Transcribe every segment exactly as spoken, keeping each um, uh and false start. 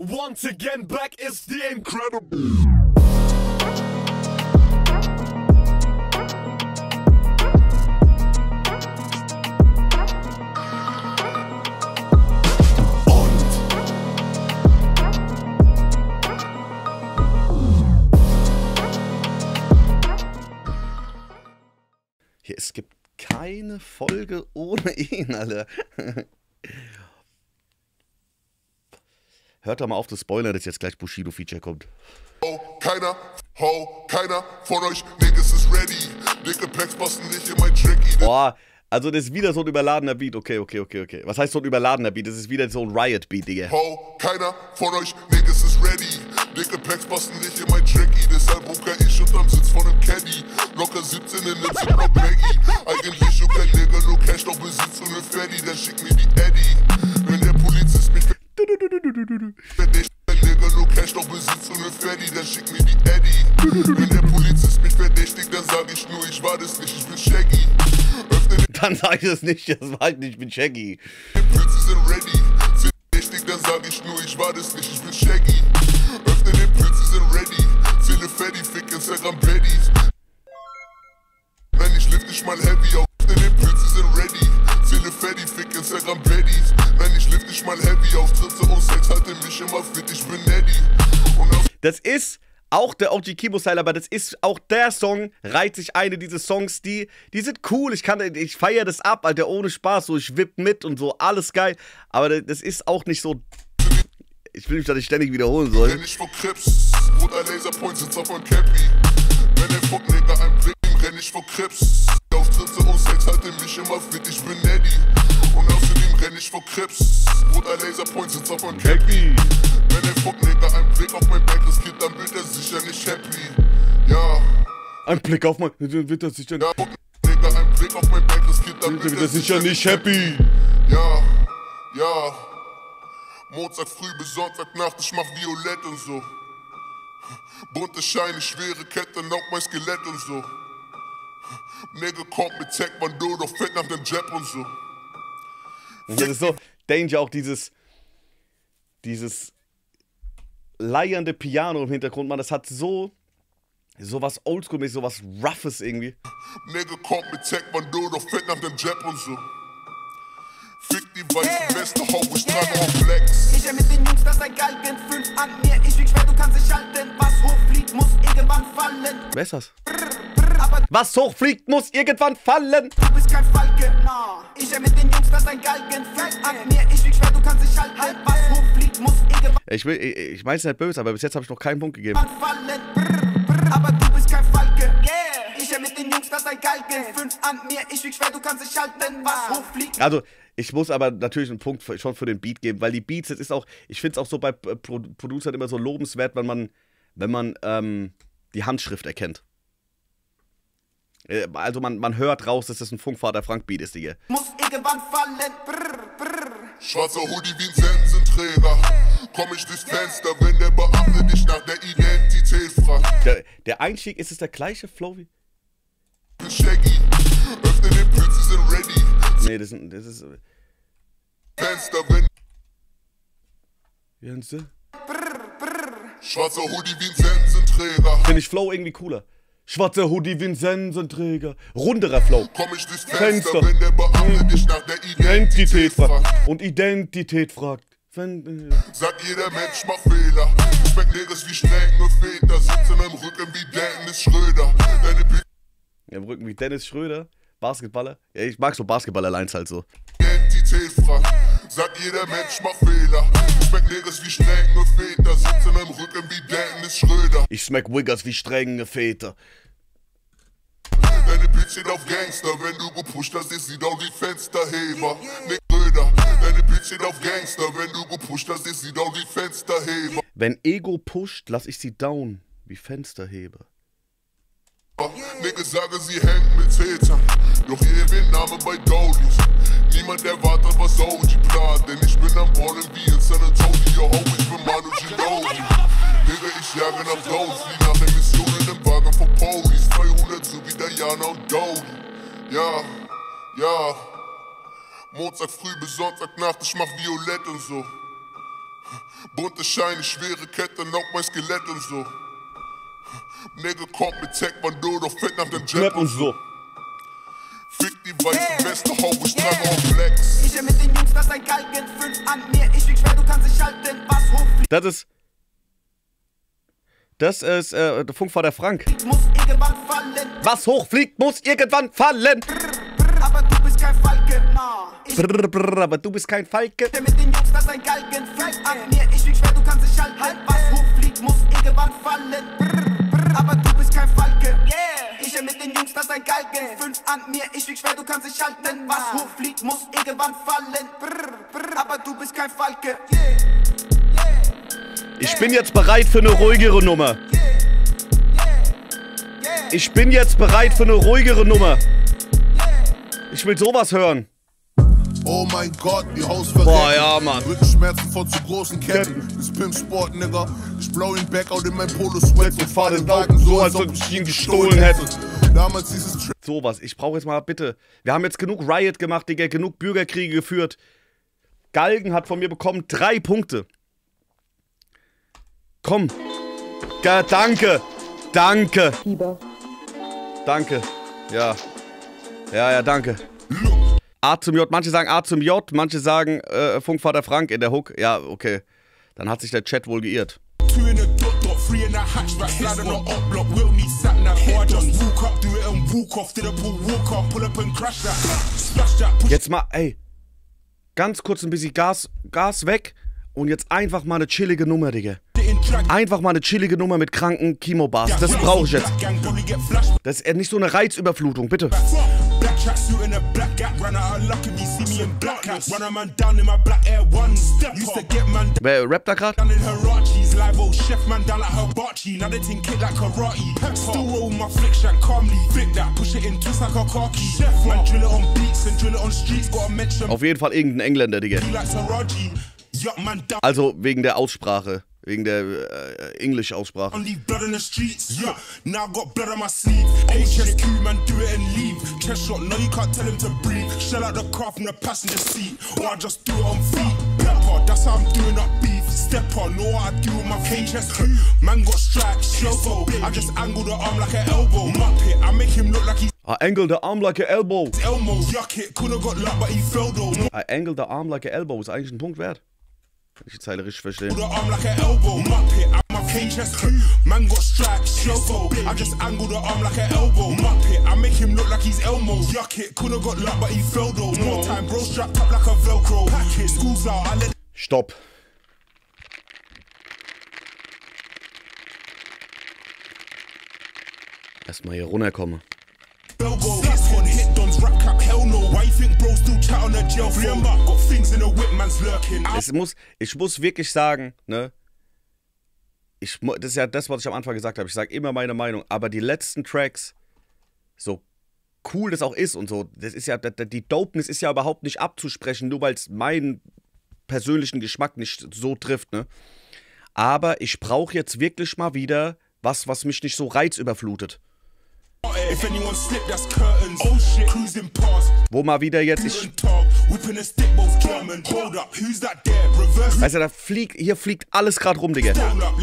Once again, back is the incredible. Hier, es gibt keine Folge ohne ihn, Alter. Hört doch mal auf zu spoilern, dass jetzt gleich Bushido-Feature kommt. Oh, keiner, ho, keiner von euch Niggas ist ready. Dicke Packs passen nicht in mein Jackie. Boah, also das ist wieder so ein überladener Beat. Okay, okay, okay, okay. Was heißt so ein überladener Beat? Das ist wieder so ein Riot-Beat, Digga. Ho, keiner von euch Niggas ist ready. Dicke Packs passen nicht in mein Jackie. Deshalb rucker ich unterm Sitz von nem Caddy. Locker siebzehn in nem Ziplock Maggie. Eigentlich schon kein Nigga, nur Cash, doch Besitz und ne Freddy. Dann schick mir die Eddie. Wenn der Polizist mich verdächtigt, Nigga, nur Cash, doch Besitz und ne Freddy. Dann schick mir die Eddie. Wenn der Polizist mich verdächtigt, dann sag ich nur, ich war das nicht, ich bin Shaggy. Öffne den Dann sag ich das nicht, das war halt nicht mit Shaggy. Pilze sind ready. Verdächtigt, dann sag ich nur, ich war das nicht, ich bin Shaggy. Öffne den Pilze sind ready. Zähle Freddy, fick Instagram Baddies. Nein, ich lift nicht mal heavy auf. Öffne den Pilze sind ready. Zähle Freddy, fick Instagram Baddies. Nein, ich lift nicht mal heavy auf. Tritte und Sex, halte mich immer fit, ich bin Neddy. Und auf Das ist auch der O G Kimo-Style, aber das ist auch der Song, reiht sich eine dieser Songs, die, die sind cool, ich kann, ich feiere das ab, Alter, ohne Spaß, so, ich wipp mit und so, alles geil, aber das ist auch nicht so, ich will mich da nicht ständig wiederholen soll. Renn ich vor Crips, roter Laserpoint sitzt auf mein Cappy. Wenn der Fucknigger ein Blick ihm, renn ich vor Crips. Auf Tritte und Sex halte mich immer fit, ich bin Neddy. Und außerdem renn ich vor Crips, roter Laserpoint sitzt auf mein Cappy. Wenn der Fucknigger ein Blick auf mein Back riskiert, dann wird er sicher nicht happy. Ja, Ein Blick auf mein, dann wird er sicher, ja, Fucknigger ein Blick auf mein Back riskiert, dann wird er sicher nicht happy. Ja, ja. Montag früh bis Sonntagnacht, ich mach Violett und so. Bunte Scheine, schwere Ketten, auch mein Skelett und so. Nigga kommt mit Tech-Bando, doch fett nach dem Jab und so. Und das ist so, Danger auch dieses, dieses leiernde Piano im Hintergrund, man, das hat so, sowas Oldschool-mäßig, sowas Roughes irgendwie. Nigga kommt mit Tech-Bando, doch fett nach dem Jab und so. Fick die weiße Weste, hau ich dran auf Flex. Ich mit den Jungs, das ein Galgen, fünf an mir, ich wieg schwer, du kannst dich halten. Was hochfliegt, muss irgendwann fallen. Wer ist das? Aber Was hochfliegt, muss irgendwann fallen. du bist kein Falke, nah. Ich mit den Jungs, das ein Galgen, fünf an mir, ich wieg schwer, du kannst dich halten. Was hochfliegt, muss irgendwann Ich, will, ich, ich mein's nicht böse, aber bis jetzt habe ich noch keinen Punkt gegeben. fallen. Aber du bist kein Falke, yeah. Ich mit den Jungs, das ein Galgen, fünf an mir, ich wieg schwer, du kannst dich halten. Was hochfliegt. Also, ich muss aber natürlich einen Punkt für, schon für den Beat geben, weil die Beats, das ist auch, ich finde es auch so bei Pro Producern immer so lobenswert, wenn man, wenn man ähm, die Handschrift erkennt. Äh, also man, man hört raus, dass das ein Funkvater Frank Beat ist, Digga. Muss irgendwann fallen. Brr, brr. Schwarzer Hoodie wie ein Sensenträger. Komm ich durchs Fenster, wenn der Beamte dich nach der Identität fragt. Der, der Einstieg, ist es der gleiche Flow wie? Bin Shaggy, öffne den Pilze sind ready. Nee, das, ist- das ist. Fenster, wenn Finde schwarzer Hoodie wie ein Sensenträger. ich Flow irgendwie cooler. Schwarzer Hoodie wie ein Sensenträger. Runderer Flow. Komm ich durchs Fenster. Fenster, wenn der Beamte dich nach der Identität Identität fragt. fragt. Und Identität fragt. Wenn, äh, Sagt jeder Mensch macht Fehler. Schmeckt Niggas wie Schnecken und Väter. Sitzen am Rücken wie Dennis Schröder. Deine ja, im Rücken wie Dennis Schröder. Basketballer. Ja, ich mag so Basketballer-Lines halt so. Identität fragt. Sagt jeder Mensch macht Fehler. Schmeckt Niggas wie Schnecken und Väter. Sitzen am Rücken wie Dennis Schröder. Ich smack Wiggers wie strenge Väter. Deine Bitch steht auf Gangster, wenn du gepusht hast, ist sie down wie Fensterheber. Nick Röder, deine Bitch steht auf Gangster, wenn du gepusht hast, ist sie down wie Fensterheber. Wenn Ego pusht, lass ich sie down wie Fensterheber. Niggas sagen, sie hängt mit Tätern, doch ihr wird Name bei Dowlies. Niemand erwartet, was O G plant, denn ich bin am Ballen wie in San Antonio, ho, ich bin Manu Ginobili. Nigga, ich jage nach Downs, flieh nach Emissionen im Wagen von Police. zweihundert so wie Diana und Dowdy. Ja, ja. Montag früh bis Sonntagnacht, ich mach Violett und so. Bunte Scheine, schwere Kette, noch mein Skelett und so. Nigga kommt mit Tech, man du doch fett nach dem Jet und so. Fick die weiße Weste, hau ich dran auf Flex. Ich mit den Jungs, das ein Galgen. Fünf an mir, ich wieg schwer, du kannst dich halten. Was hochfliegt, Das ist. Das ist äh, der Funkvater Frank. muss irgendwann fallen. Was hochfliegt, muss irgendwann fallen. Aber du bist kein Falke, nah. Ich Brr, brr, aber du bist kein Falke. mit den Jungs, das ein Galgen. Fünf an mir, ich wieg schwer, du kannst dich halten. Was hochfliegt, muss irgendwann fallen. Aber du bist kein Falke, yeah. Ich mit den Jungs, das ein Galgen. Fünf an mir, ich wieg schwer, du kannst dich halten. Was hochfliegt, muss irgendwann fallen. Aber du bist kein Falke, yeah. Ich bin jetzt bereit für eine ruhigere Nummer. Ich bin jetzt bereit für eine ruhigere Nummer. Ich will sowas hören. Oh mein Gott, die Haus Boah, ja, Mann. Rückenschmerzen von zu großen Ketten. Das Pimp-Sport, Nigga. Ich blow ihn back out in mein Polo-Sweat und fahr den Wagen so, als ob ich ihn gestohlen hätte. Damals dieses Tri Sowas. Ich brauche jetzt mal bitte. Wir haben jetzt genug Riot gemacht, Digga. Genug Bürgerkriege geführt. Galgen hat von mir bekommen drei Punkte. Komm. Ja, danke. Danke. Fieber. Danke. Ja. Ja, ja, danke. A zum J. Manche sagen A zum J, manche sagen äh, Funkvater Frank in der Hook. Ja, okay. Dann hat sich der Chat wohl geirrt. Jetzt mal, ey. Ganz kurz ein bisschen Gas, Gas weg. Und jetzt einfach mal eine chillige Nummer, Digga. Einfach mal eine chillige Nummer mit kranken Chemo-Bars. Das brauche ich jetzt. Das ist nicht so eine Reizüberflutung, bitte. Wer rappt da grad? Auf jeden Fall irgendein Engländer, Digga. Also wegen der Aussprache. Wegen der äh, Englisch-Aussprache. I angle the arm like an elbow. I angle the arm like an elbow. Ist eigentlich ein Punkt wert. Wenn ich die Zeile richtig verstehe. Stopp. Erstmal hier runterkommen. Es muss, ich muss wirklich sagen, ne? Ich, das ist ja das, was ich am Anfang gesagt habe. Ich sage immer meine Meinung, aber die letzten Tracks, so cool das auch ist und so, das ist ja, die Dopeness ist ja überhaupt nicht abzusprechen, nur weil es meinen persönlichen Geschmack nicht so trifft, ne? Aber ich brauche jetzt wirklich mal wieder was, was mich nicht so reizüberflutet. Wo mal wieder jetzt ich. Weißt du, da fliegt, hier fliegt alles gerade rum, Digga.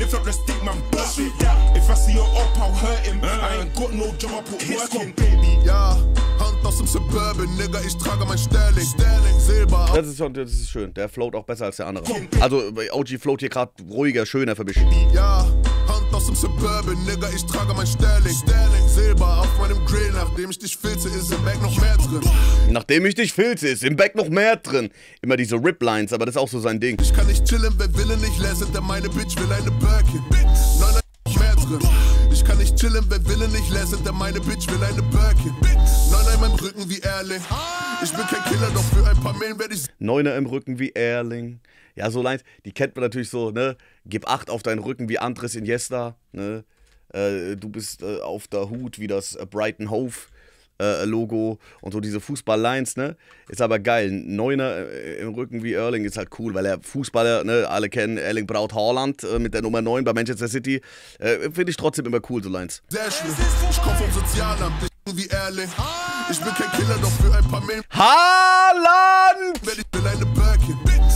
Ja, Hand aus dem Suburban, Nigga, ich trage mein Sterling. Silber. Das ist, schon, das ist schön, der float auch besser als der andere. Also, O G float hier gerade ruhiger, schöner für mich. Ja, Hand aus dem Suburban, Nigga, ich trage mein Sterling. Silber auf meinem Grill, nachdem ich dich filze, ist im Back noch mehr drin. Nachdem ich dich filze, ist im Back noch mehr drin. Immer diese Rip-Lines, aber das ist auch so sein Ding. Ich kann nicht chillen, wer will nicht lesen, der meine Bitch will eine Birkin. Nein, nein, noch mehr drin. Ich kann nicht chillen, wer will nicht lesen, der meine Bitch will eine Birkin. Neuner in meinem Rücken wie Erling. Ich bin kein Killer, doch für ein paar Mailen werde ich... Neuner im Rücken wie Erling. Ja, so Lines, die kennt man natürlich so, ne? Gib acht auf deinen Rücken wie Andres Iniesta, ne? Äh, du bist äh, auf der Hut wie das äh, Brighton Hove äh, Logo und so diese Fußball-Lines, ne? Ist aber geil. Neuner äh, im Rücken wie Erling ist halt cool, weil er Fußballer, ne? Alle kennen Erling Braut Haaland äh, mit der Nummer neun bei Manchester City. Äh, Finde ich trotzdem immer cool, so Lines. Sehr schlimm. Ich komm vom Sozialamt, ich wie Erling. Ich bin kein Killer, doch für ein paar Mailen Haaland! werde ich will eine Birkin. Nein, nein,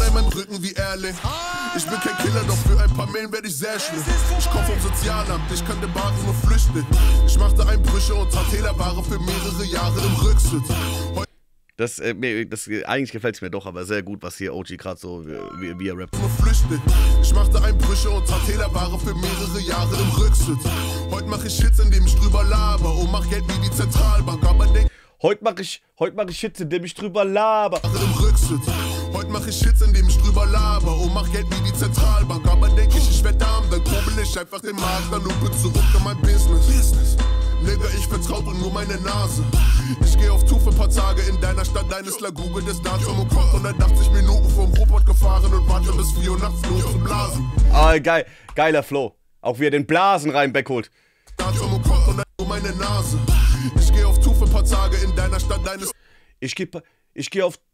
in meinem Rücken wie Erling. Ich bin kein Killer, doch für ein paar Meilen werde ich sehr schlimm. Ich komm vom Sozialamt, ich kann den Bares nur flüchten. Ich machte Einbrüche und tat Tälerware für mehrere Jahre im Rücksitz. Das, äh, das, eigentlich gefällt es mir doch, aber sehr gut, was hier O G gerade so, wie, wie er rappt. Ich machte Einbrüche und tat Tälerware für mehrere Jahre im Rücksitz. Heute mach ich Hits, indem ich drüber laber und mach Geld wie die Zentralbank. Aber denk Heute mach ich, heute mach ich Hits, indem ich drüber laber. Im Rücksitz. Heute mach ich Hits, indem ich drüber laber und mach Geld wie die Zentralbank. Aber denk ich, ich werd arm, dann kurbel ich einfach den Markt an und bin zurück in mein Business. Business. Nigga, ich vertraut und nur meine Nase. Ich geh auf Tour für ein paar Tage in deiner Stadt, deines La Google des Datum und kommt hundertachtzig Minuten vom Robot gefahren und warte bis vier Uhr nachts nur zu blasen. Ah, geil, geiler Flow. Auch wie er den Blasen rein backholt. Datum und kommt und nur meine Nase. Ich geh auf Tour für ein paar Tage in deiner Stadt, deines Ich geh, ich geh auf...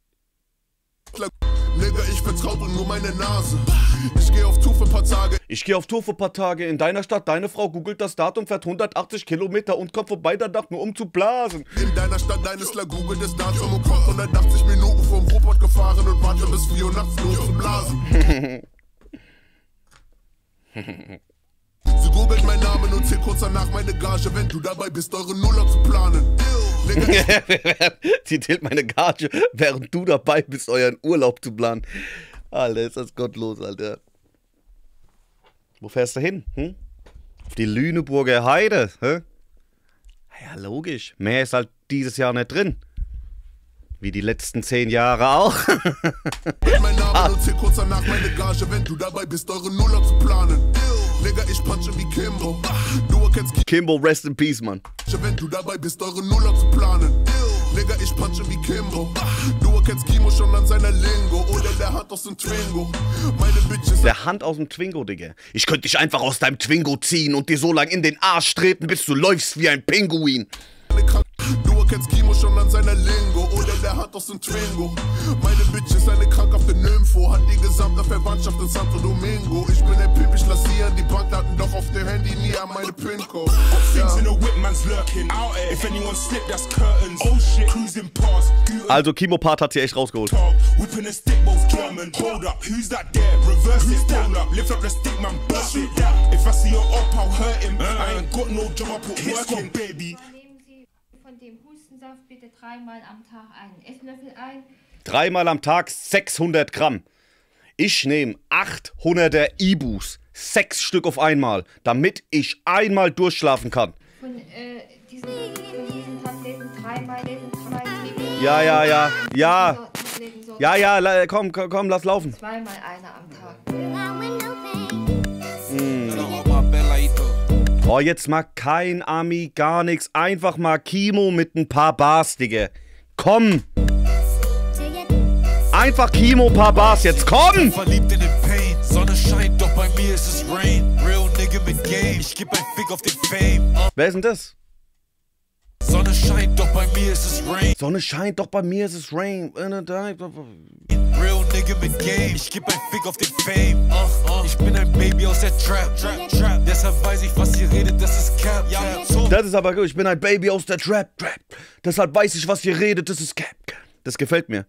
Nigga, ich vertraut und nur meine Nase. Ich geh auf Tour für ein paar Tage. Ich geh auf Tour für ein paar Tage in deiner Stadt. Deine Frau googelt das Datum, fährt hundertachtzig Kilometer und kommt vorbei der Nacht, nur um zu blasen. In deiner Stadt, deines La Google des Datum und kommt hundertachtzig Minuten vom Robot gefahren und warte bis vier Uhr nachts nur zu blasen. Sie googelt meinen Namen und zählt kurz danach meine Gage, wenn du dabei bist, eure Nuller zu planen. Sie zählt meine Gage, während du dabei bist, euren Urlaub zu planen. Alter, ist das gottlos, Alter. Wo fährst du hin? Hm? Auf die Lüneburger Heide, hä? Ja, logisch. Mehr ist halt dieses Jahr nicht drin. Wie die letzten zehn Jahre auch. Mein Name und zähl kurz danach meine Gage, wenn du dabei bist, eure Nuller zu planen. Nigga, ich punche wie Kimbo. Du erkennst Kimbo, rest in peace, Mann. Wenn du dabei bist, eure Nuller zu planen. Nigga, ich punche wie Kimbo. Du erkennst Kimo schon an seiner Lingo. Oder der Hand aus dem Twingo. Meine Bitches. Der Hand aus dem Twingo, Digga. Ich könnte dich einfach aus deinem Twingo ziehen und dir so lang in den Arsch treten, bis du läufst wie ein Pinguin. Du erkennst Kimo schon an seiner Lingo. Oder der Hand aus dem Twingo. Meine Bitch ist eine krankhafte Nympho. Hat die gesamte Verwandtschaft in Santo Domingo. Ich bin ein Pimp, ich lass sie an die Bankdaten, doch auf dem Handy nie an meine Pincode. Also Kimo Part hat sie echt rausgeholt. Von dem Hustensaft bitte dreimal am Tag einen Esslöffel ein. Dreimal am Tag sechshundert Gramm. Ich nehme achthunderter Ibus, sechs Stück auf einmal, damit ich einmal durchschlafen kann. Von äh, diesen, von diesen Tabletten dreimal, dreimal Ja, ja, ja, ja. Ja, ja, komm, komm, komm, lass laufen. Zweimal eine am Tag. Mm. Oh, jetzt mal kein Ami, gar nichts. Einfach mal Kimo mit ein paar Bars, Digga. Komm! Einfach Kimo, paar Bars, jetzt komm! Verliebt in den Pain, Sonne scheint, doch bei mir ist es Rain. Real Nigga mit Game, ich geb ein Fick auf den Fame. Wer ist denn das? Sonne scheint, doch bei mir ist es Rain. Sonne scheint, doch bei mir ist es Rain. Real Nigga mit Game, ich geb ein Fick auf den Fame. Uh, uh. Ich bin ein Baby aus der Trap, Trap, Trap. Deshalb weiß ich, was ihr redet, das ist Cap. Ja, so. Das ist aber gut, ich bin ein Baby aus der Trap, Trap. Deshalb weiß ich, was ihr redet, das ist Cap. Das gefällt mir.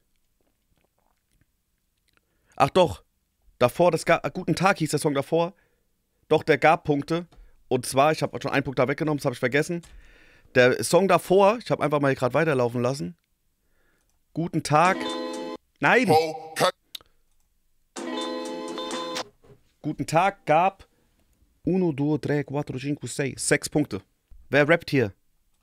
Ach doch, davor, das gab, guten Tag hieß der Song davor. Doch, der gab Punkte. Und zwar, ich habe schon einen Punkt da weggenommen, das habe ich vergessen. Der Song davor, ich habe einfach mal hier gerade weiterlaufen lassen. Guten Tag. Nein. Guten Tag gab uno, due, tre, quattro, cinque, sei. Sechs Punkte. Wer rappt hier?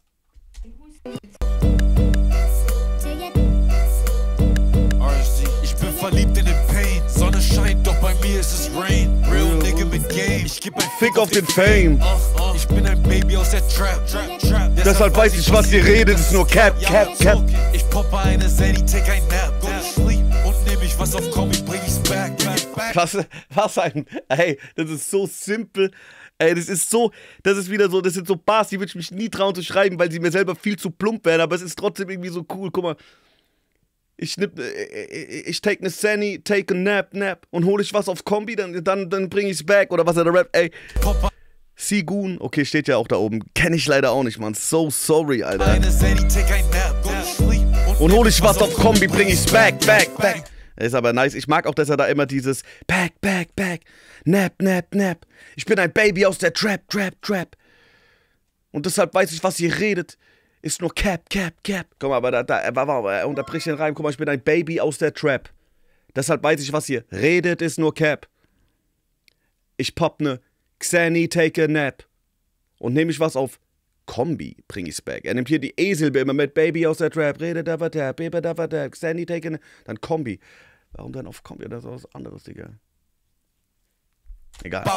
Ich bin verliebt in den Pain. Sonne scheint, doch bei mir ist es Rain. Real Nigga mit Game. Ich geb ein Fick auf den Fame. Uh, uh. Ich bin ein Baby aus der Trap, Trap, Trap. Deshalb weiß ich, was ihr redet, ist nur Cap, Cap, Cap. Ich poppe eine Sadie, take ein Nap, go to sleep. Und nehm ich was auf Kombi, bring ich's back, back. Was, was ein, ey, das ist so simpel. Ey, das ist so, das ist wieder so, das sind so Bars, die würde ich mich nie trauen zu schreiben, weil sie mir selber viel zu plump werden, aber es ist trotzdem irgendwie so cool. Guck mal, ich schnipp, ich, ich take ne Sandy, take a nap, nap und hole ich was auf Kombi, dann, dann, dann bring ich's back oder was er da rappt, ey. Sigun, okay, steht ja auch da oben, kenne ich leider auch nicht, man, so sorry, Alter. Und hole ich was auf Kombi, bring ich's back, back, back. Er ist aber nice. Ich mag auch, dass er da immer dieses Back, Back, Back, Nap, Nap, Nap. Ich bin ein Baby aus der Trap, Trap, Trap. Und deshalb weiß ich, was ihr redet. Ist nur Cap, Cap, Cap. Guck mal, aber da, da er, war, er unterbricht den Reim. Guck mal, ich bin ein Baby aus der Trap. Deshalb weiß ich, was ihr redet, ist nur Cap. Ich pop ne Xanny, take a nap. Und nehme ich was auf Kombi, bring ich's back. Er nimmt hier die E-Silbe immer mit Baby aus der Trap. Redet da, was der, Baby da, was der, Xanny, take a nap. Dann Kombi. Warum dann auf Kombi? Das ist was anderes, Digga. Egal.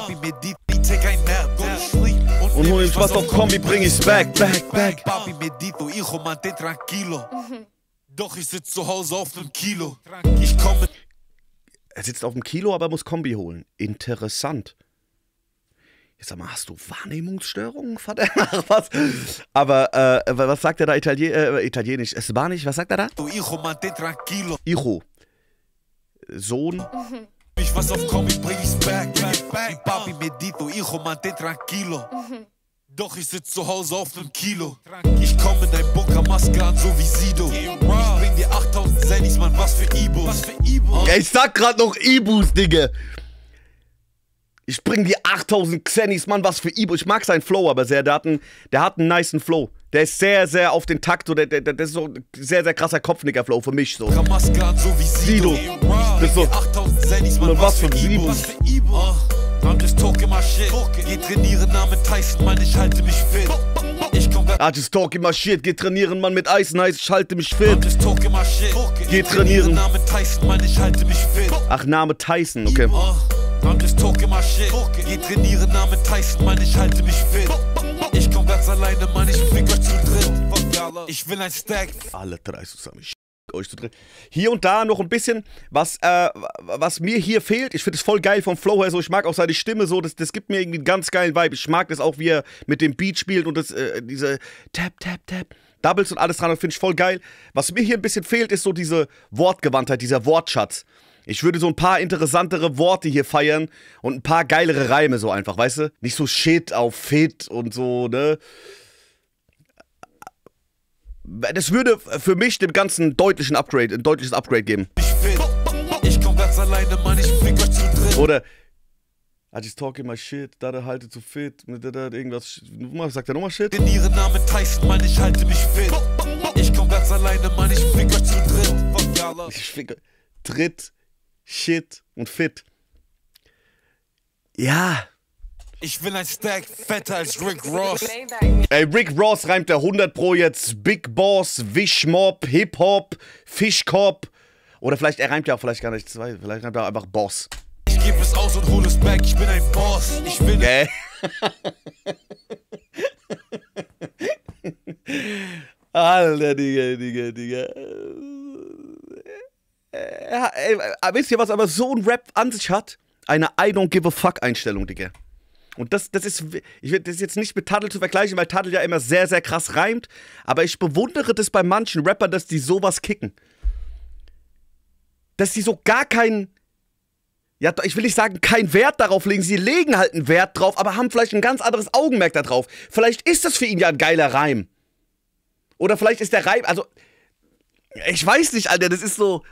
Und hol ich was auf Kombi, bring ich's back, back, back. Doch ich sitz zu Hause auf nem Kilo. Ich komme. Er sitzt auf dem Kilo, aber muss Kombi holen. Interessant. Jetzt sag mal, hast du Wahrnehmungsstörungen? Vater? Ach, was? Aber, äh, was sagt er da Italien äh, Italienisch? Spanisch? Was sagt er da? Hijo. Sohn. Ich was auf Kombi, bring ich's back, back, back. Papi medito, hijo, mantén tranquilo. Doch ich sitz zu Hause auf nem Kilo. Ich komm in dein Bunker, Maske an, so wie Sido. Ich bring dir achttausend Zennies, Mann, was für Ibus. Was für Ibus? Ja, ich sag grad noch Ibus, Digga. Ich bring dir achttausend Xennies, Mann, was für Ibus. Ich mag seinen Flow aber sehr. Der hat einen, der hat einen nicen Flow. Der ist sehr, sehr auf den Takt. So, der, der, der ist so ein sehr, sehr krasser Kopfnicker-Flow für mich. So. Maske an, so wie Sido. Das ist so. achttausend Zennies, Mann, was für Ibus. I'm just talking my shit. Geh trainieren, Name Tyson, Mann, ich halte mich fit. Ich komm grad. I just talking my shit. Geh trainieren, Mann, mit Eisen heiß, ich halte mich fit. I'm just talking my shit. Geh trainieren. Name Tyson, Mann, ich halte mich fit. Ach, Name Tyson, okay. I'm just talking my shit. Geh trainieren, Name Tyson, Mann, ich halte mich fit. Ich komm ganz alleine, Mann, ich fick euch zu dritt. Ich will ein Stack. Alle drei zusammen. Ich euch zu dritt. Hier und da noch ein bisschen, was, äh, was mir hier fehlt. Ich finde es voll geil vom Flow her so. Ich mag auch seine Stimme so. Das, das gibt mir irgendwie einen ganz geilen Vibe. Ich mag das auch, wie er mit dem Beat spielt und das, äh, diese Tap, Tap, Tap, Doubles und alles dran. Das finde ich voll geil. Was mir hier ein bisschen fehlt, ist so diese Wortgewandtheit, dieser Wortschatz. Ich würde so ein paar interessantere Worte hier feiern und ein paar geilere Reime so einfach, weißt du? Nicht so Shit auf Fit und so, ne? Das würde für mich dem Ganzen deutlichen Upgrade, ein deutliches Upgrade geben. Ich komm ganz alleine, Mann, ich fick euch zu dritt. Oder I just talking my shit, da der halte zu fit, da, da, irgendwas, sagt er nochmal Shit? In ihren Namen Tyson, Mann, ich halte mich fit. Ich komm ganz alleine, Mann, ich fick euch zu dritt. Ich fick Tritt, Shit und Fit. Ja. Ich will ein Stack fetter als Rick Ross. Ey, Rick Ross reimt der hundert Pro jetzt Big Boss, Wischmob, Hip-Hop, Fischkopf. Oder vielleicht, er reimt ja auch vielleicht gar nicht zwei, vielleicht reimt er auch einfach Boss. Ich geb es aus und hol es back, ich bin ein Boss. Ich bin okay. Alter, Digga, Digga, Digga. Äh, ey, wisst ihr, was aber so ein Rap an sich hat? Eine I don't give a fuck Einstellung, Digga. Und das, das ist, ich will das jetzt nicht mit Tadl zu vergleichen, weil Tadl ja immer sehr, sehr krass reimt. Aber ich bewundere das bei manchen Rappern, dass die sowas kicken. Dass die so gar keinen, ja, ich will nicht sagen, keinen Wert darauf legen. Sie legen halt einen Wert drauf, aber haben vielleicht ein ganz anderes Augenmerk da drauf. Vielleicht ist das für ihn ja ein geiler Reim. Oder vielleicht ist der Reim, also, ich weiß nicht, Alter, das ist so.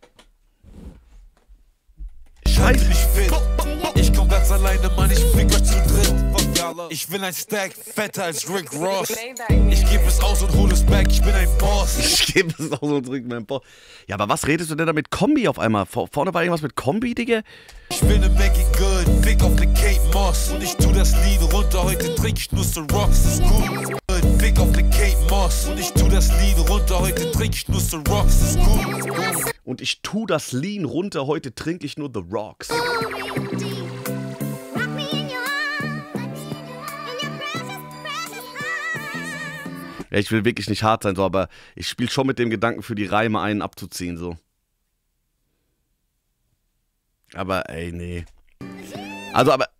Ich halte mich fit. Ich komm ganz alleine, Mann, ich fick euch zu dritt. Ich will ein Stack fetter als Rick Ross. Ich geb es aus und hol es back, ich bin ein Boss. Ich geb es aus und drück mein Boss. Ja, aber was redest du denn da mit Kombi auf einmal? Vor, vorne war irgendwas mit Kombi, Digga? Ich will ne Maggie Good, fick auf ne Kate Moss. Und ich tu das Lied runter, heute trink ich nur so Rocks, ist gut. Fick auf ne Kate Moss. Und ich tu das Lied runter, heute trink ich nur so Rocks, ist gut. Und ich tu das Lean runter, heute trinke ich nur The Rocks. Ja, ich will wirklich nicht hart sein, so, aber ich spiele schon mit dem Gedanken, für die Reime einen abzuziehen, so. Aber, ey, nee. Also, aber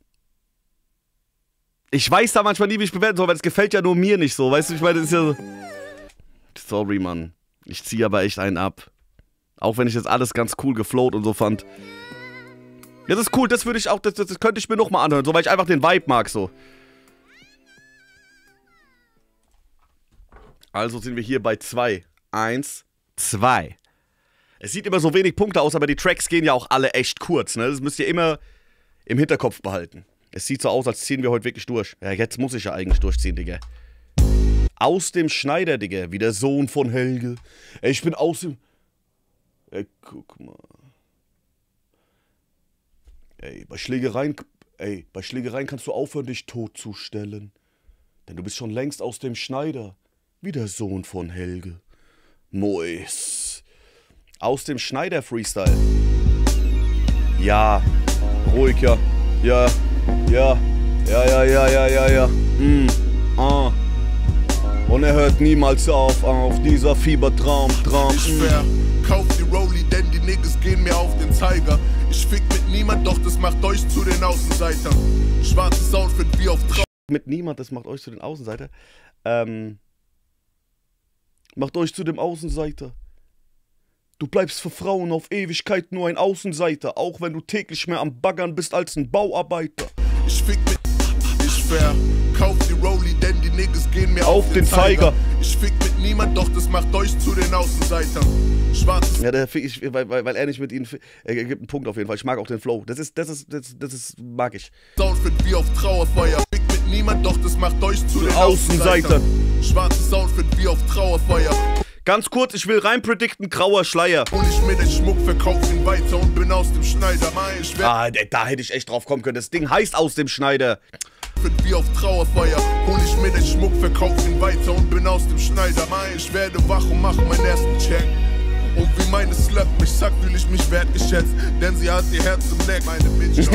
ich weiß da manchmal nie, wie ich bewerten soll, weil es gefällt ja nur mir nicht so, weißt du, ich meine, das ist ja so. Sorry, Mann. Ich ziehe aber echt einen ab. Auch wenn ich jetzt alles ganz cool geflowt und so fand. Ja, das ist cool, das würde ich auch, das, das, das könnte ich mir nochmal anhören, so, weil ich einfach den Vibe mag, so. Also sind wir hier bei zwei. Eins, zwei. Es sieht immer so wenig Punkte aus, aber die Tracks gehen ja auch alle echt kurz, ne? Das müsst ihr immer im Hinterkopf behalten. Es sieht so aus, als ziehen wir heute wirklich durch. Ja, jetzt muss ich ja eigentlich durchziehen, Digga. Aus dem Schneider, Digga, wie der Sohn von Helge. Ey, ich bin aus dem... Ey, guck mal. Ey, bei Schlägereien... Ey, bei Schlägereien kannst du aufhören, dich totzustellen. Denn du bist schon längst aus dem Schneider, wie der Sohn von Helge. Mois. Aus dem Schneider Freestyle. Ja, ruhig, ja. Ja, ja, ja, ja, ja, ja, ja, ja. Mm, ah. Und er hört niemals auf, auf dieser Fiebertraum, Traum. Ich verkauf die Rolli, denn die Niggas gehen mir auf den Zeiger. Ich fick mit niemand, doch das macht euch zu den Außenseitern. Schwarzes Outfit wie auf Traum. Mit niemand, das macht euch zu den Außenseiter. Ähm. Macht euch zu dem Außenseiter. Du bleibst für Frauen auf Ewigkeit nur ein Außenseiter, auch wenn du täglich mehr am Baggern bist als ein Bauarbeiter. Ich fick mit, ich verkauf die Rolli, denn die Niggas gehen mir auf, Auf den den Zeiger. Zeiger. Ich fick mit niemand, doch das macht euch zu den Außenseitern. Schwarzes Ja, der, ich, weil, weil, weil er nicht mit ihnen. Er gibt einen Punkt auf jeden Fall. Ich mag auch den Flow. Das ist, das ist, das, das ist, mag ich. Outfit wie auf Trauerfeier. Fick mit niemand, doch das macht euch zu den Außenseitern. Außenseitern. Schwarzes Outfit wie auf Trauerfeier. Ganz kurz, ich will rein predikten, grauer Schleier. Hol ich mir den Schmuck, verkauf ihn weiter und bin aus dem Schneider. Mein Schwert Ah, da hätte ich echt drauf kommen können. Das Ding heißt aus dem Schneider. wie auf Trauerfeier. Hol ich mir den Schmuck, verkauf ihn weiter und bin aus dem Schneider. Mein ich werde wach und mach meinen ersten Check. Und wie meine Slap mich sagt, fühl ich mich wertgeschätzt. Denn sie hat ihr Herz im Neck, meine Bitch.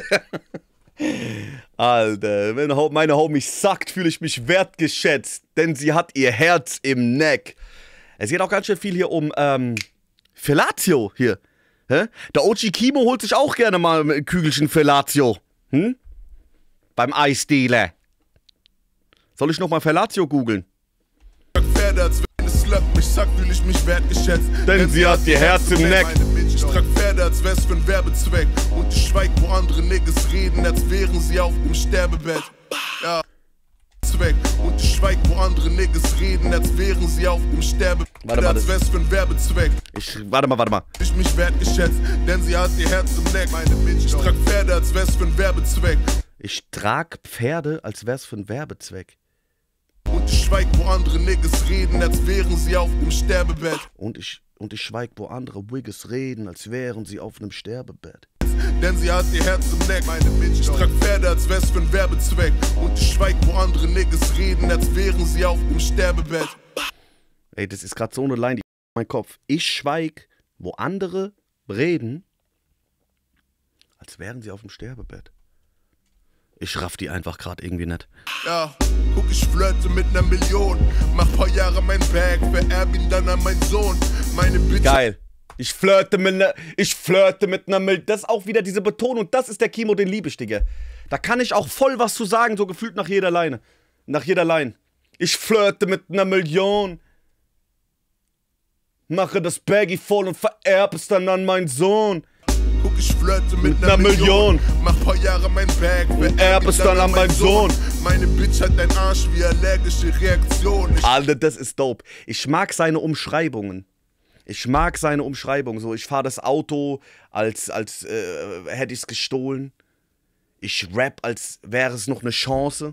Alter, wenn meine Homie sagt, fühle ich mich wertgeschätzt. Denn sie hat ihr Herz im Neck. Es geht auch ganz schön viel hier um, ähm, Fellatio hier. Hä? Der O G Kimo holt sich auch gerne mal ein Kügelchen Fellatio. Hm? Beim Eisdealer. Soll ich nochmal Fellatio googeln? Pferde, als wenn es slappt mich sagt, fühl ich mich wertgeschätzt. Denn sie hat ihr Herz im Neck. Ich trag Pferde, als wär's für einen Werbezweck. Und ich schweig, wo andere Niggas reden, als wären sie auf dem Sterbebett. Ja. Zweck. Und ich schweig, wo andere Niggas reden, als wären sie auf dem Sterbebett. Warte mal, als wär's für einen Werbezweck. Ich, warte mal, warte mal. Ich mich wertgeschätzt, denn sie hat ihr Herz im Neck. Meine Bitch, ich trag Pferde, als wär's für einen Werbezweck. Ich trag Pferde, als wär's für einen Werbezweck. Und ich schweig, wo andere Niggas reden, als wären sie auf dem Sterbebett. Und ich, und ich schweig, wo andere Wigges reden, als wären sie auf einem Sterbebett. Denn sie hat ihr Herz im Neck, meine Bitch. Ich trag Pferde, als wär's für einen Werbezweck. Und ich schweig, wo andere Niggas reden, als wären sie auf dem Sterbebett. Ey, das ist gerade so eine Line, die mein Kopf. Ich schweig, wo andere reden, als wären sie auf dem Sterbebett. Ich raff die einfach gerade irgendwie nicht. Ja, guck, ich flirte mit ner Million. Mach paar Jahre mein Bag, vererb ihn dann an meinen Sohn. Meine Bitch. Geil. Ich flirte mit ner, ich flirte mit ner Million. Das ist auch wieder diese Betonung. Das ist der Kimo, den liebe ich, Digga. Da kann ich auch voll was zu sagen, so gefühlt nach jeder Line. Nach jeder Line. Ich flirte mit ner Million. Mache das Baggy voll und vererb es dann an meinen Sohn. Guck, ich flirte mit, Mit ner ner Million. Million. Mach paar Jahre mein Bag, erb es dann an meinen Sohn. Meine Bitch hat ein Arsch wie allergische Reaktion. Ich Alter, das ist dope. Ich mag seine Umschreibungen. Ich mag seine Umschreibungen. So, ich fahre das Auto, als, als äh, hätte ich es gestohlen. Ich rap, als wäre es noch eine Chance.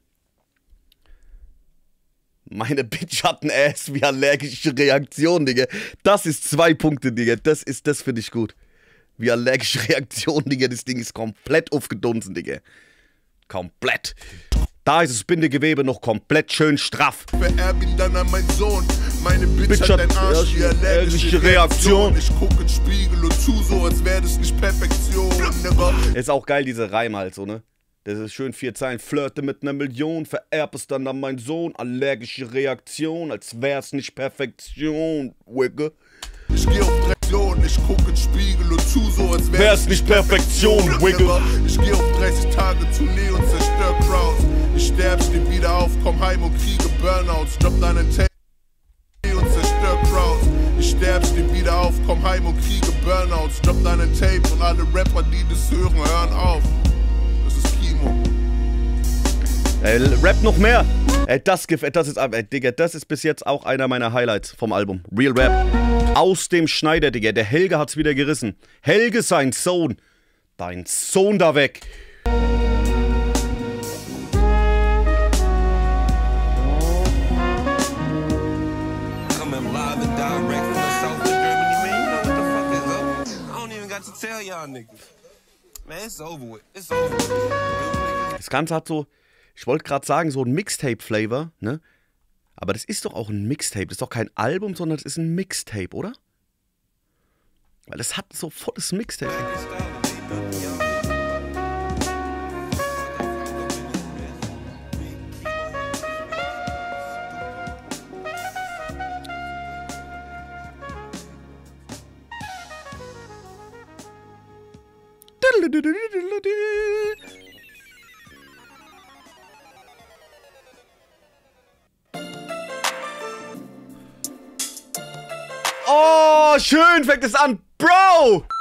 Meine Bitch hat ein Ass wie allergische Reaktion, Digga. Das ist zwei Punkte, Digga. Das ist, das finde ich gut. Wie allergische Reaktion, Digga. Das Ding ist komplett aufgedunsen, Digga. Komplett. Da ist das Bindegewebe noch komplett schön straff. vererb ihn dann an meinen Sohn. Meine Bitch, Bitch hat hat ein Arsch wie allergische allergische Reaktion. Reaktion. Ich guck in den Spiegel und zu, so als wäre das nicht Perfektion. Nigga. Ist auch geil, diese Reime halt so, ne? Das ist schön vier Zeilen. Flirte mit einer Million, vererb es dann an meinen Sohn. Allergische Reaktion, als wär's nicht Perfektion. Wigge. Ich geh auf Traktion, ich guck in den Spiegel und zu, so als wär's Wär's nicht Perfektion, Wiggle. Ich geh auf dreißig Tage Tournee und zerstör Crowds. Ich sterb, steh wieder auf, komm heim und kriege Burnouts. Drop deinen Tape und zerstör Crowds. Ich sterb, steh wieder auf, komm heim und kriege Burnouts. Drop deinen Tape und alle Rapper, die das hören, hören auf. Das ist Kimo. Ey, rap noch mehr. Ey, das, das ist, ey, Digga, das ist bis jetzt auch einer meiner Highlights vom Album. Real Rap. Aus dem Schneider, Digga. Der Helge hat's wieder gerissen. Helge, sein Sohn. Dein Sohn da weg. Das Ganze hat so, ich wollte gerade sagen, so ein Mixtape-Flavor, ne? Aber das ist doch auch ein Mixtape. Das ist doch kein Album, sondern das ist ein Mixtape, oder? Weil das hat so volles Mixtape. Oh, schön fängt es an. Bro!